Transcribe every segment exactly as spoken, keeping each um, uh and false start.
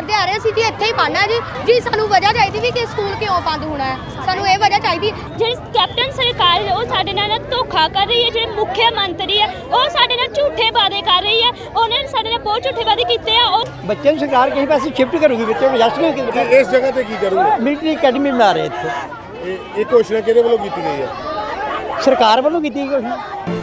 पढ़ते आ रहे जी इत्थे ही पढ़ना जी जी सानू वजह चाहिए भी कि स्कूल क्यों बंद होना है सानू ये वजह चाहिए जी कैप्टन सरकार वो साडे नाल धोखा कर रही है जो मुख्यमंत्री है वो साडे नाल झूठे वादे कर रही है उन्होंने साडे नाल बहुत झूठे वादे कीते हैं और बच्चे सरकार कहीं पास शिफ्ट करूगी बच्चे एडजस्ट इस जगह पे की करूंगा मिलिट्री अकेडमी बना रहे इत्थे ये घोषणा किहदे वल्लों कीती गई है सरकार वालों की घोषणा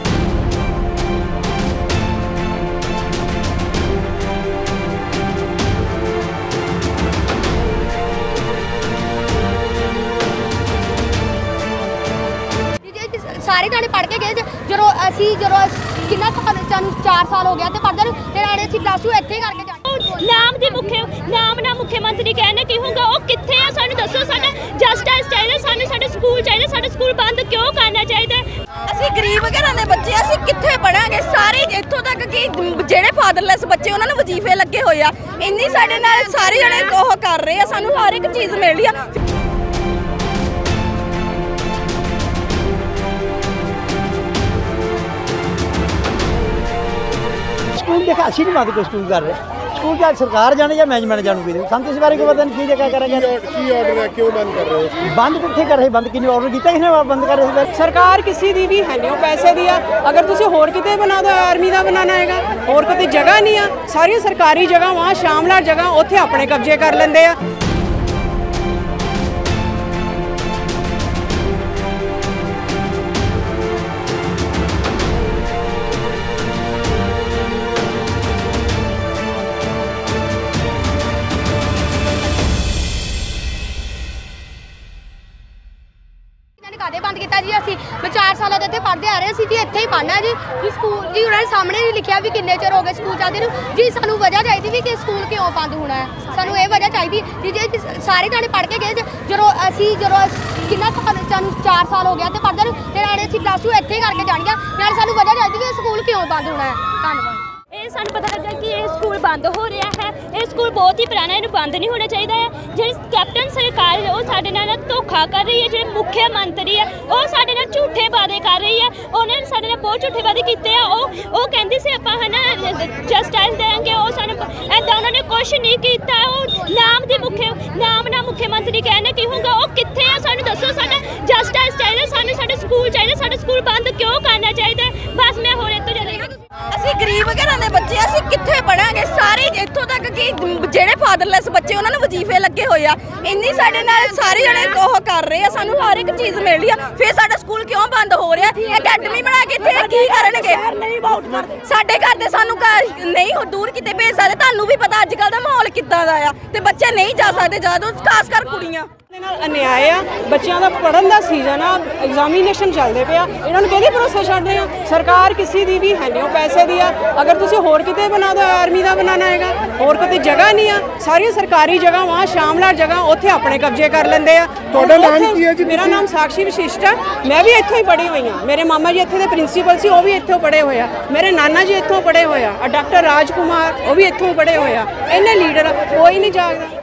सारे जाने पढ़ के गए जो असी जो कि चार साल हो गया तो पढ़ते फिर आने प्लस टू इत्थे करके जाने नाम दे मुख्य नाम ना मुख्यमंत्री कहने की होगा वो कित्थे है सानू दसो साडा जस्टिस चाहिए सानू साडे स्कूल चाहिए साडे स्कूल बंद क्यों करना चाहिए ਅਸੀਂ ਗਰੀਬ ਘਰਾਂ ਦੇ ਬੱਚੇ ਅਸੀਂ ਕਿੱਥੇ ਪੜਾਂਗੇ ਸਾਰੇ ਇੱਥੋਂ ਤੱਕ ਕਿ ਜਿਹੜੇ ਫਾਦਰਲੈਸ ਬੱਚੇ ਉਹਨਾਂ ਨੂੰ ਵਜ਼ੀਫੇ ਲੱਗੇ ਹੋਏ ਆ ਇੰਨੀ ਸਾਡੇ ਨਾਲ ਸਾਰੇ ਜਣੇ ਉਹ ਕਰ ਰਹੇ ਆ ਸਾਨੂੰ ਹਰ ਇੱਕ ਚੀਜ਼ ਮਿਲ ਰਹੀ ਆ स्कूल देखा असी नहीं मानते स्कूल कर रहे स्कूल क्या सरकार जाने या मैनेजमेंट जानूगी हम इस बारे को पता नहीं की जगह करेंगे की ऑर्डर है क्यों बंद कर रहे हो बंद कितने कर रहे बंद किन्ने ऑर्डर किया किसने बंद कर रहे सरकार किसी दी भी है नहीं पैसे दिया अगर तुम होर किते बना दो आर्मी का बनाना हैगा होर कोई जगह नहीं आ सारी सरकारी जगह वहाँ शामलाट जगह उत्थे अपने कब्जे कर लेंदे आ कादे बंद किया जी असी चार सालों से पढ़ते आ रहे जी इत्थे ही पढ़ना जी जी स्कूल जी उन्होंने सामने नहीं लिखा भी किन्ने चिर हो गए स्कूल चलते जी सानू वजह चाहिए भी कि स्कूल क्यों बंद होना है सानू ये वजह चाहिए जी जी सारे जाने पढ़ के गए जो असी जो कि चार साल हो गया तो पढ़ते फिर आने प्लस टू इत्थे करके जानिया नाल सानू वजह चाहिए कि स्कूल क्यों बंद होना है धन्यवाद ਇਹ ਸਾਨੂੰ ਪਤਾ ਲੱਗਾ ਕਿ ਇਹ ਸਕੂਲ ਬੰਦ ਹੋ ਰਿਹਾ ਹੈ ਇਹ ਸਕੂਲ ਬਹੁਤ ਹੀ ਪੁਰਾਣਾ ਇਹਨੂੰ ਬੰਦ ਨਹੀਂ ਹੋਣਾ ਚਾਹੀਦਾ ਹੈ ਜਿਹੜੀ ਕੈਪਟਨ ਸਰਕਾਰ ਉਹ ਸਾਡੇ ਨਾਲ ਧੋਖਾ ਕਰ ਰਹੀ ਹੈ ਜਿਹੜੇ ਮੁੱਖ ਮੰਤਰੀ ਹੈ ਉਹ ਸਾਡੇ ਨਾਲ ਝੂਠੇ ਵਾਅਦੇ ਕਰ ਰਹੀ ਹੈ ਉਹਨਾਂ ਨੇ ਸਾਡੇ ਨਾਲ ਬਹੁਤ ਝੂਠੇ ਵਾਅਦੇ ਕੀਤੇ ਆ ਉਹ ਉਹ ਕਹਿੰਦੀ ਸੀ ਆਪਾਂ ਹਨਾ ਜਸਟਿਸ ਦੇਵਾਂਗੇ ਉਹ ਸਾਨੂੰ ਐਦਾਂ ਉਹਨਾਂ ਨੇ ਕੁਝ ਨਹੀਂ ਕੀਤਾ ਉਹ ਨਾਮ ਦੀ ਮੁੱਖ ਨਾਮ ਨਾ ਮੁੱਖ ਮੰਤਰੀ ਕਹਿਣੇ ਕੀ ਹੋਊਗਾ ਉਹ ਕਿੱਥੇ ਆ ਸਾਨੂੰ ਦੱਸੋ ਸਾਡਾ ਜਸਟਿਸ ਚਾਹੀਦਾ ਸਾਨੂੰ ਸਾਡੇ ਸਕੂਲ ਚਾਹੀਦੇ ਸਾਡੇ ਸਕੂਲ ਬੰਦ ਕਿਉਂ ਕਰਨਾ ਚਾਹੀਦਾ ਬਸ ਮੈਂ ਹੋਰ ਇੱਥੋਂ ਚੱਲੇਗਾ ਅਸੀਂ ਗਰੀਬ ਘਰਾਂ ਦੇ ਬੱਚੇ ਅਸੀਂ ਕਿੱਥੇ ਪੜਾਂਗੇ ਸਾਰੇ ਇੱਥੋਂ ਤੱਕ ਕਿ ਜਿਹੜੇ ਫਾਦਰਲੈਸ ਬੱਚੇ ਉਹਨਾਂ ਨੂੰ ਵਜ਼ੀਫੇ ਲੱਗੇ ਹੋਏ ਆ ਇੰਨੀ ਸਾਡੇ ਨਾਲ ਸਾਰੇ ਜਣੇ ਉਹ ਕਰ ਰਹੇ ਆ ਸਾਨੂੰ ਹਰ ਇੱਕ ਚੀਜ਼ ਮਿਲ ਰਹੀ ਆ ਫਿਰ ਸਾਡਾ ਸਕੂਲ ਕਿਉਂ ਬੰਦ ਹੋ ਰਿਹਾ ਅਕੈਡਮੀ ਬਣਾ ਕੇ ਇੱਥੇ ਕੀ ਕਰਨਗੇ ਸਾਡੇ ਘਰ ਦੇ ਸਾਨੂੰ ਨਹੀਂ ਦੂਰ ਕਿਤੇ ਭੇਜ ਸਕਦੇ ਤੁਹਾਨੂੰ ਵੀ ਪਤਾ ਅੱਜ ਕੱਲ ਦਾ ਮਾਹੌਲ ਕਿੱਦਾਂ ਦਾ ਆ ਤੇ ਬੱਚੇ ਨਹੀਂ ਜਾ ਸਕਦੇ ਜਦੋਂ ਖਾਸ ਕਰ ਕੁੜੀਆਂ अन्याय आ बच्चों का पढ़न का सीजन आ एग्जामीनेशन चलते पे इन्हों कहते भरोसा छड्डे आ सरकार किसी दी भी है नहीं पैसे दी आ अगर तुम होर किते बना दो आर्मी का बनाना हैगा होर कोई जगह नहीं आ सारी सरकारी जगह वहाँ शामलाट जगह उत्थे अपने कब्जे कर लेंदे आ मेरा नाम साक्षी विशिष्ट है मैं भी इत्थों ही पढ़ी हुई हाँ मेरे मामा जी इत्थे दे प्रिंसीपल सी वो भी इत्थों पढ़े हुए आ मेरे नाना जी इत्थों पढ़े हुए आ डॉक्टर राजकुमार वो भी इत्थों पढ़े हुए आ इन्ने लीडर कोई नहीं जागदा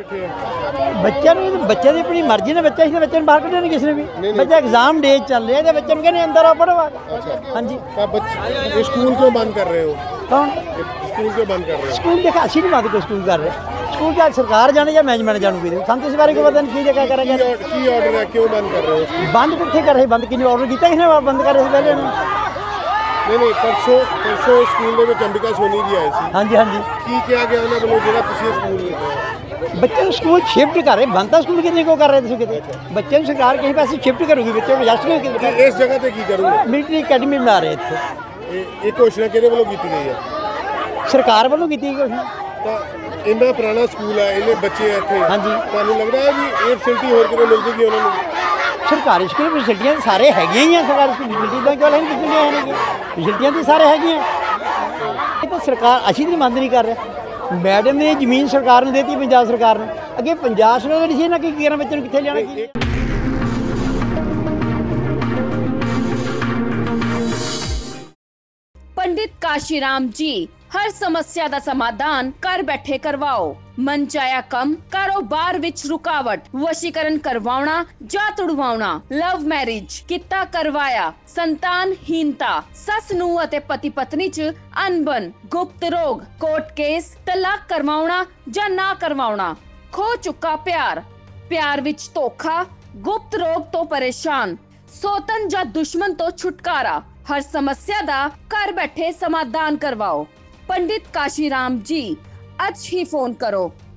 बच्चे बच्चे की अपनी मर्जी ने बच्चे बच्चे बाहर कढ़े नहीं किसी ने भी बच्चा एग्जाम डे चल रहे हैं बच्चे कहने अंदर आओ पढ़ो हाँ जी स्कूल क्यों बंद कर रहे हो कौन स्कूल क्यों बंद कर रहे हो स्कूल देखा असी नहीं मानते स्कूल कर रहे स्कूल क्या सरकार जाने या मैनेजमेंट जानूगी हम इस बारे को पता नहीं की जगह करेंगे की ऑर्डर है क्यों बंद कर रहे हो बंद कितने कर रहे बंद किन्ने ऑर्डर किया किसने बंद कर रहे पहले नहीं नहीं परसों परसों स्कूल में अंबिका सोनी जी आए थे हाँ जी हाँ जी की क्या गया उन्होंने बोलो जो तुम स्कूल बच्चे स्कूल शिफ्ट कर रहे बनता स्कूल कितने को कर रहे थे बच्चे सरकार कहीं पास शिफ्ट करूगी बच्चे एडजस्ट इस जगह पे की करूंगा मिलिट्री अकेडमी बना रहे थे ये घोषणा किहदे वल्लों कीती गई है सरकार वालों की घोषणा ਤਾਂ ਇੰਨਾ ਪੁਰਾਣਾ ਸਕੂਲ ਹੈ ਇਹਨੇ ਬੱਚੇ ਇੱਥੇ ਹਾਂਜੀ ਤੁਹਾਨੂੰ ਲੱਗਦਾ ਹੈ ਵੀ ਇਹ ਫੈਸਿਲਿਟੀ ਹੋਰ ਕਿਤੇ ਮਿਲ ਜੂਗੀ ਉਹਨਾਂ ਨੂੰ ਸਰਕਾਰੀ ਸਕੂਲ ਫੈਸਿਲਿਟੀਆਂ ਸਾਰੇ ਹੈਗੀਆਂ ਹੀ ਆ ਸਰਕਾਰੀ ਸਕੂਲ ਫੈਸਿਲਿਟੀ ਤਾਂ ਕਿਉਂ ਨਹੀਂ ਫੈਸਿਲਿਟੀਆਂ ਹੈ ਨਹੀਂ ਫੈਸਿਲਿਟੀਆਂ ਤਾਂ ਸਾਰੇ ਹੈਗੀਆਂ ਇਹ ਤਾਂ ਸਰਕਾਰ ਅਸੀਂ ਨਹੀਂ ਮੰਨ ਨਹੀਂ ਕਰ ਰਹੇ ਮੈਡਮ ਨੇ ਜ਼ਮੀਨ ਸਰਕਾਰ ਨੂੰ ਦੇਤੀ ਪੰਜਾਬ ਸਰਕਾਰ ਨੂੰ ਅੱਗੇ ਪੰਜਾਬ ਸਰਕਾਰ ਨੇ ਨਾ ਕੀ ਕਰਾਂ ਬੱਚੇ ਨੂੰ ਕਿੱਥੇ ਲਿਆਣਾ ਕੀ पंडित काशीराम जी हर समस्या ਦਾ ਸਮਾਧਾਨ ਘਰ ਬੈਠੇ ਕਰਵਾਓ। ਮਨਚਾਇਆ ਕੰਮ, ਕਾਰੋਬਾਰ ਵਿੱਚ ਰੁਕਾਵਟ, ਵਸ਼ੀਕਰਨ ਕਰਵਾਉਣਾ ਜਾਂ ਤੁੜਵਾਉਣਾ, ਲਵ ਮੈਰਿਜ, ਕਿੱਤਾ ਕਰਵਾਇਆ, ਸੰਤਾਨਹੀਨਤਾ, ਸੱਸ ਨੂੰ ਅਤੇ ਪਤੀ ਪਤਨੀ 'ਚ ਅਣਬਣ, ਗੁਪਤ ਰੋਗ, ਕੋਰਟ ਕੇਸ, ਤਲਾਕ ਕਰਵਾਉਣਾ ਜਾਂ ਨਾ ਕਰਵਾਉਣਾ, ਖੋ ਚੁੱਕਾ ਪਿਆਰ, ਪਿਆਰ ਵਿੱਚ ਧੋਖਾ, ਗੁਪਤ ਰੋਗ ਤੋਂ ਪਰੇਸ਼ਾਨ, ਸੋਤਨ ਜਾਂ ਦੁਸ਼ਮਣ ਤੋਂ ਛੁਟਕਾਰਾ, हर समस्या दा घर बैठे समाधान करवाओ। पंडित काशीराम जी, आज ही फोन करो